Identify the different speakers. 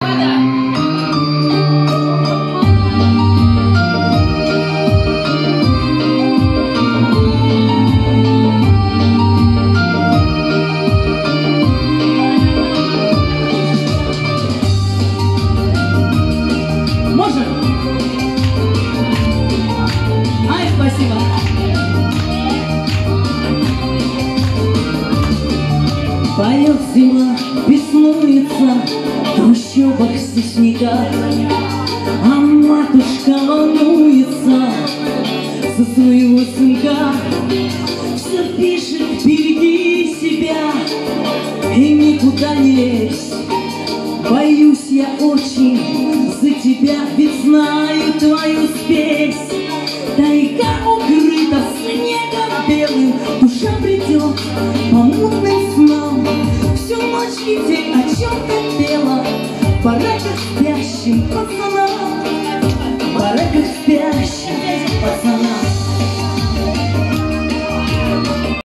Speaker 1: Поет зима, беснуется в трущобах, в снегах, а матушка волнуется за своего сынка. Все пишет: береги себя и никуда не лезь. Боюсь я очень за тебя, ведь знаю твою спесь. Тайга укрыта снегом белым, душа придет по мутным снам. Всю ночь и день о чем-то пела, пора к спящим пацанам, пора к